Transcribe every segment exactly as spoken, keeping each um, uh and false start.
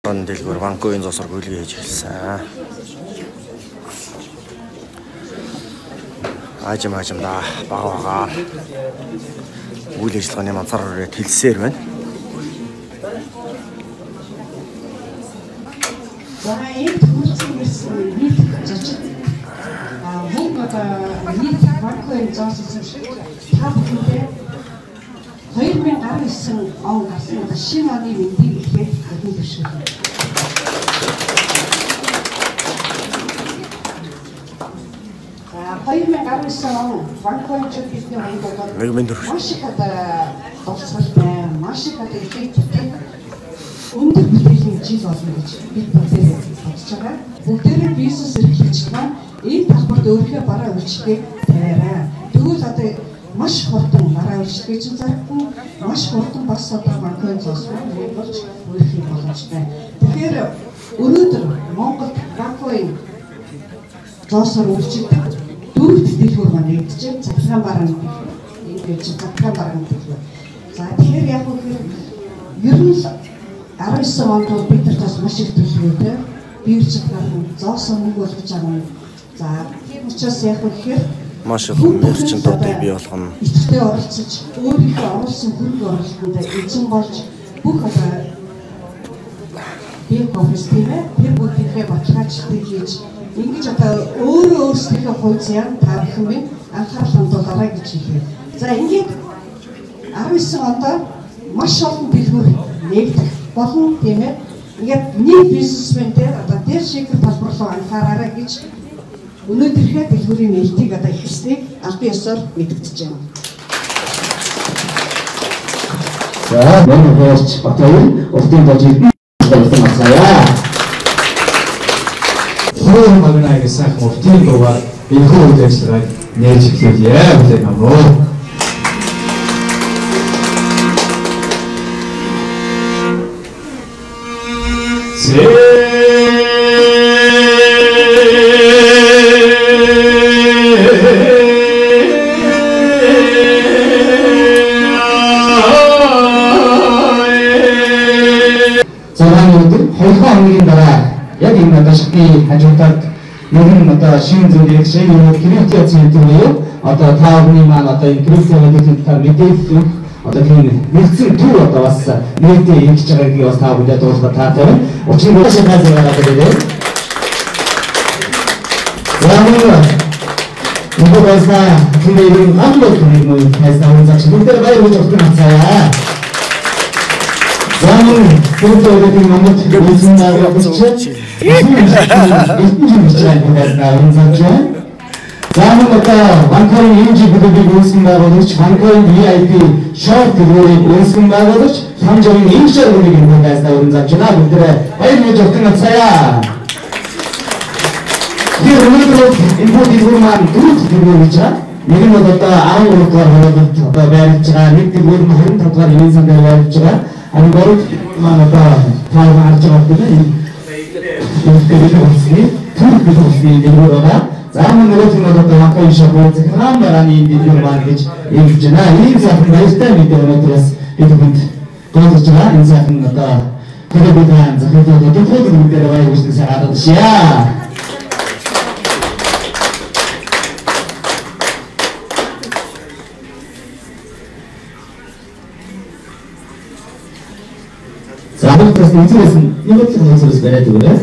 Дэлгүүр банкын зосор гүйлгээ хийж хэлсэн. Аажим аажимда бага бага үйл ажиллагааны манцаар хэлсээр байна. За энэ хүмүүсээс нийт зочид аа мөн одоо нийт банкын зоосон шиг та бүхэндээ хоёр мянга гаруй он гарсан шинэ оны мэндийг ихэд хөдөлгөөн төвшүүлсэн. хоёр мянга гаруй он банкын чөлөөтэй хоёрдугаар маш их одоо тусалтай маш их одоо ихэвчлэн өндөр бүтээлийн жил болно гэж бид бүгдээ бодож байгаа. Бүгдээрээ бизнес эрхлэгч маань энэ давхарт өөрийнхөө бараа үйлчлэгийг тавиараа. Тэгвэл одоо маш хурдан бараа үйлчлэгийг чинь зарахгүй маш хурдан бас одоо банкын зоосроо болж өөрхийн боломжтой. Тэгэхээр өнөөдөр Монгол банкын зоосоор үйлчлдэг дөрвөлт дэлгүүр маань нэгдэж цахилгаан барааны ингэж цахилгаан барааны дэлгүүр. За тэгэхээр яг үгүй ер нь арван девять онд бид нар бас маш их төлөвлөлтөй бие чанарын зоосон нэг болгож байгаа юм. За тийм учраас яг үгээр маш их мерчентуудыг бий болгоно. Эцэгтэй оролцож өөрийнхөө оруулсан хөрөнгө оруулалтанд эзэн болж бүх одоо бие компьютерээ тэр бүхнийхээ баталгаажлыг хийж ингэж одоо өөрөө өөрсдийнхөө хувь заяа та бүхэн анхаарал хандуулаарай гэж хэлээ. За ингээд арван девять онд маш олон дэлгүүр нэгдэх болон тийм ээ ингээд нэг бизнесмэнтэй одоо дээр шийдвэр талбар руу анхаараарай гэж өнөөдрийнхээ дэлгүүрийн нээлтийг одоо ихснийг албан ёсоор мэдэгдэж байна. За манай хост Батбаяр уртын божид болсон асаая. Хөрөн магнаа гэсэн уртын дугаар энэхүү үйл ажиллагааг нээж эхлэе гэдэг юм уу? Яг энэ одоо шатны хажуудад нэгэн одоо шинэ зүйлийг шинэ крипто центр буюу одоо та бүхний маань одоо энэ крипто мэдээлэл мэдээлэл одоо тийм нэгэн төв одоо бас нэгдээ ингэж байгааг бас та бүхэнд дуусгах таатай байна. Учир нь шатны зэрэг гэдэг. Ямаа нөгөө байсаа тийм амлууд нэг хайсаа унзаач бүгдээ баяр гэж өгсөн. Замун фотогийн номерт үзэн байгаа гэж Замун одоо банкын инжи бүдгийг үүсгэн байгуулагч банкын ви ай пи шорт дэлгүүрийг үүсгэн байгуулагч хамжаагийн инженер үүрийг нүүдээс өрн зарж байна. Бүгдээ баяр гэж өгсөн ацаа. Тэр өнөөдөр энэ бүдгийг маань дөрөв дэлгүүр гэж байна. Нэг нь одоо арван гурав дугаар хуулиуд одоо барьж байгаа. Нэг дэлгүүр нь хорин тавд дугаар эвэн санд барьж байгаа. Ang baru mana tahu tahu macam apa ni? Ini kita mesti, kita mesti dulu orang. Zaman dulu cuma kita makan isyarat sekarang barang ini di rumah kita. Ini jenak ini saya pun dah istirahat di rumah terus itu pun. Kalau jenak ini saya pun kata kita bukan saya itu itu pun kita dah bayar usaha saya ada siapa. Sahabat presiden itu ini betul betul sebenarnya itu ya.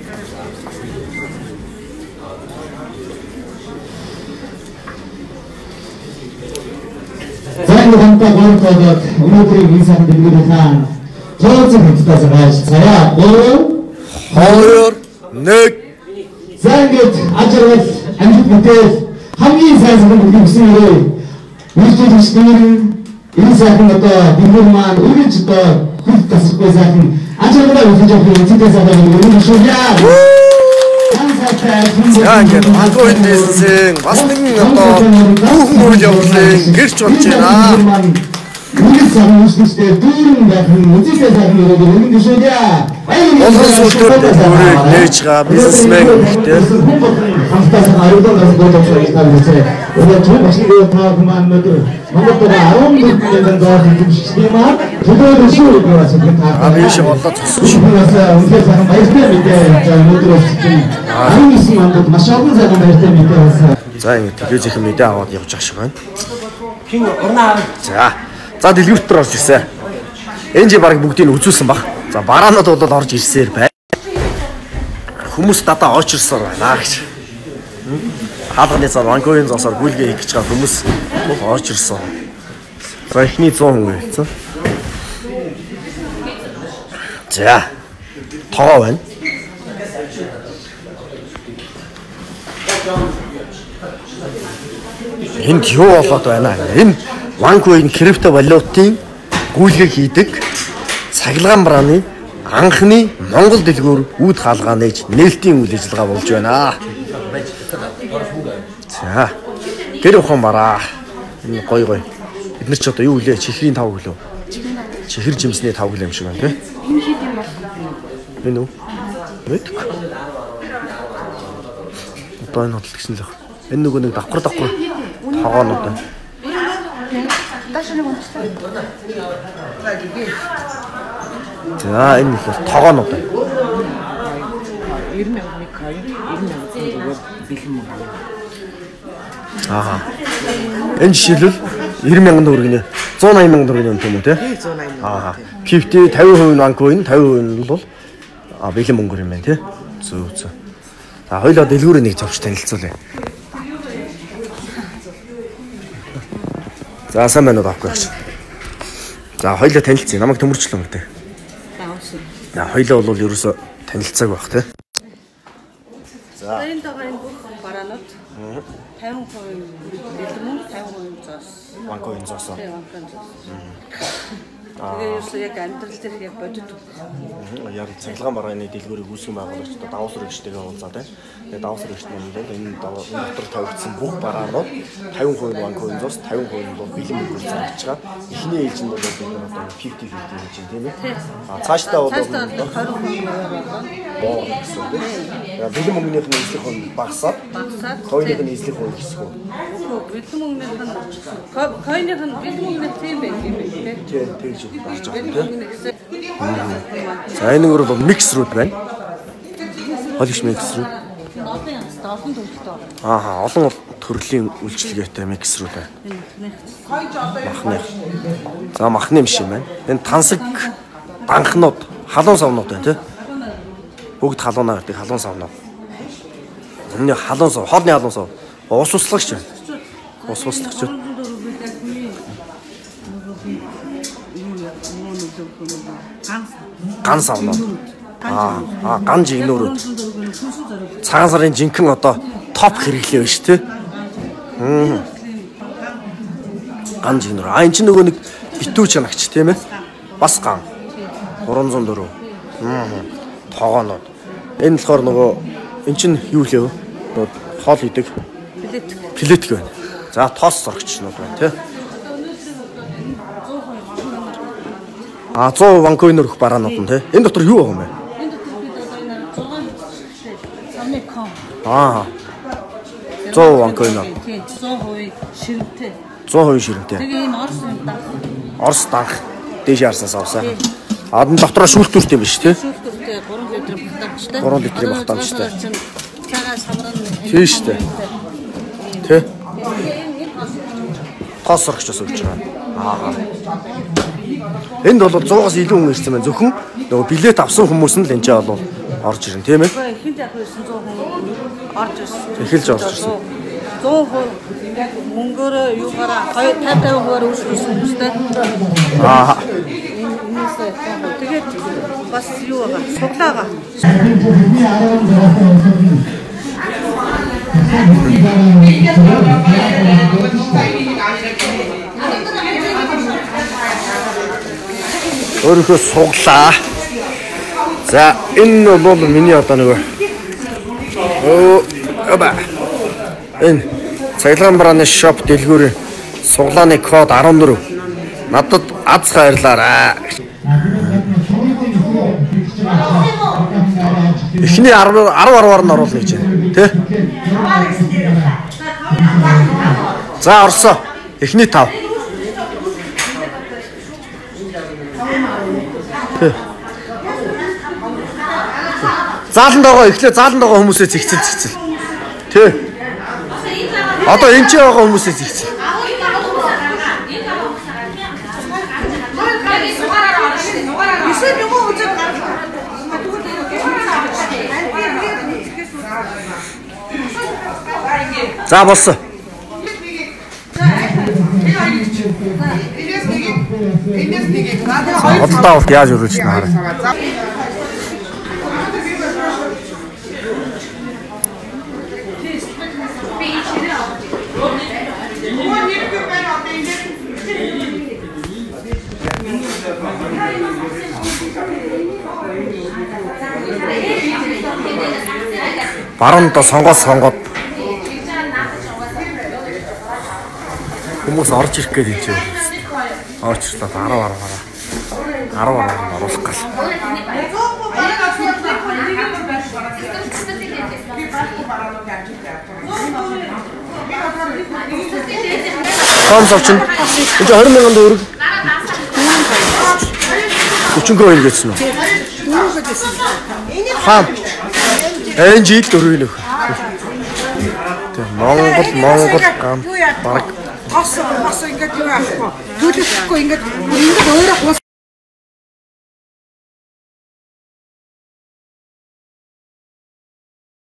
Saya berhantar kalau kalau umur bisa diberikan, kalau kita sebenarnya saya orang Hayır, nek. Saya get ajaran anjut betul. Kami saya sebenarnya begini sih. Mesti disediakan ini saya pun kata di rumah urut juga. Kasih pesan, ajar kita untuk jadi kita sedang menunggu sudah. Яагаад банкын бизнесийн бас нэгэн одоо бүх үйл явдлыг гэрч болж байна. Бүгд самуустай дүүрэн байх нь үзэсэй сайхан өрөөд өгнө шүү дээ. Олон сүлтүүд бүрийг нээж байгаа бизнесмен гэдэг хамтаас аюулаас бодож байгаа юм байна. Одоо зөв машиныг таа хүмүүс өнөөдөр Монголд арван дөрвөн мянган доллар хэмжиж байна. Төлөөлөл шүү гэж байна. А биш болоо цосч. Үнэхээр сайхан баяртай мэдээ өнөөдөр арван нисэн мандад маш олон сайхан баяртай мэдээ болсон. За ингэ телевиз их мэдээ аваад явж байгаа шиг байна. Хин орноо. За. За дэлгүүртэр орж ирсэн. Энэ жи баг бүгдийг нь үзүүлсэн баг. За бараанууд бол орж ирсээр бай. Хүмүүс дадаа очирсоор байна гэж. Хаалганы цаар Ванкуверийн зоосоор гүйлгээ хийх гэж байгаа хүмүүс бол очирсон. За ихний цон хүн байсан. За. Тоо байна. Энд юу болоод байна? Энэ Ванкуверийн крипто валютын гүйлгээ хийдэг цахилгаан барааны анхны Монгол дэлгүүр үүд хаалгаа нээж нээлтийн үйл ажиллагаа болж байна. За. Гэр ухаан бараа. Энэ гой гой. Бид нар ч одоо юу үлээ? Чихрийн тав гэлөө. Чихэр жимсний тав гэлээ юм шиг байна тий. Энэ үү? Мэдгүй. Одоо энэ хөдөлгсөн л баг. Энэ нөгөө нэг давхар давхар тоогоонууд байна. За энэ бол тоогоонууд байна. ирнэ нэг хай ирнэ зүгээр бэлэн мөн. Аа. Энэ жишээлбэл ninety мянган төгрөгийн one eighty мянган төгрөгийн юм тийм үү те? one eighty мянган. Аа. fifty fifty percent Ванкуверийн fifty percent бол а бэлэн мөнгөр юм байна те. Зөв зөв. За хоёлоо дэлгүүрээ нэг зовч танилцуулъя. За сайн байна уу таахгүй гэж. За хоёлоо танилцъя. Намайг төмөрчлөө мөртэй. За ууш. За хоёлоо бол ерөөсө танилцааг байх те. За энэ дагаар энэ бүх бараанууд fifty percent бэлэн мөн fifty percent зоос. Ванкуверийн зоос. Тэгээ ерөөсөө яг амьдрал дээр яг бодит. Яг цахилгаан барааны дэлгүүрийг үүсгэн байгуулагч давуу сэрэгчтэйгээ уулзаад байна. Тэгээ давуу сэрэгчт нь энэ дотор тавигдсан бүх бараанууд fifty percent Ванкуверийн зоос, fifty percent бол бэлэн мөнгөөр зарж байгаа. Эхний ээлжинд бол бид одоо fifty fifty гэж тийм ээ. А цаашдаа бол twenty percent боо гэсэн тийм. Бэлэн мөнгөнийх нь эзлэх нь багасаад багасаад хоёрын нь эзлэх нь ихсэх үү. бэлэн мөнгөний нь койных нь бэлэн мөнгөний тийм байх юм байна тийм. Тийм тэгж болж байгаа тийм. За энэ өөр бол микс рүүд байна. Холигч микс рүүд. Олон төрөлтэй. Аа олон төрлийн үйлчилгээтэй микс рүүд байна. Махны. За махны юм шиг байна. Энэ тансаг данхнууд, халуун савнууд байна тийм. Бүгд халуунаа гэдэг халуун савнууд. Энэ халуун сав, хоолны халуун сав. Ус услагч байна. Ус услагч. Ган савнууд. Аа, аа ган жигнүүрүүд. Цагаан сарын жинхэнэ одоо топ хэрэглээ байна шүү, тэ. Хм. Ган жигнүүр. А энэ ч нөгөө нэг битүү чанагч тийм ээ. Бас ган. three oh four. Хм. Тоогоонууд. Энэ болохоор нөгөө эн чинь юу лээ? Нөгөө хоол идэг. Плетик. Плетик байна. За тоос зурагчнууд байна, тэ. А one hundred Ванкуверийн өрх бараанууд нь тий. Энэ дотор юу байгаа юм бэ? Энэ дотор бид одоо энэ six самны ком. Аа. one hundred Ванкуверийн. Тийм, one hundred percent ширэмтэй. one hundred percent ширэмтэй. Тэгээ энэ Орос юм даа. Орос данх дээш харсаас авсаа. А энэ дотроо шүүлтүүрт юм биш тий. Шүүлтүүртэй three литрийн багтаамжтай. three литрийн багтаамжтай. Цагаас хамран. Тийм шүү дээ. Тий. Тоос зурагчаас үлж байгаа. Аа. Энд бол one hundred-аас илүү хүн ирсэн байна. Зөвхөн нөгөө билет авсан хүмүүс нь л энэ ч бол орж ирнэ, тийм ээ? Эхэнд яг байсан one hundred хүн орж ирсэн. Эхэлж орж ирсэн. one hundred хүн яг мөнгөөрөө юугаараа fifty fifty хувиар үүсгэсэн хүмүүстэй. Аа. Энэсээ тэгээд бас юу байгаа? Суглаага. Өөрөөхөө суглаа. За энэ бол миний одоо нөгөө оо оба энэ цахилгаан барааны шоп дэлгүүрийн суглааны код fourteen. Надад аз хайрлаарай. Эхний ten ten ten-аар нь оруулна гэж байна. Тэ? За орсоо. Эхний тав. Зааланд байгаа эхлээ зааланд байгаа хүмүүсээ зэгцэл зэгцэл. Тэ. Одоо энэ ч байгаа хүмүүсээ зэгцэл. За болсон. Одоо бол яаж өрүүлж наарай. Баруун доо сонгоод сонгоод хүмүүс орж ирэх гээд энэ ч юм. Орж ирлээ арав арав арав. арав арав оруулах гал. Хон совчин. Энэ двадцать мянган төгрөг. өчигдөрөв крон гэсэн үү? Хаан. Энэ жил дөрөв нөх. Тэг Монгол Монгол гам баг Ос ос ингэж юу аахгүй. Төлөвлөхгүй ингэж ингэж өөрөө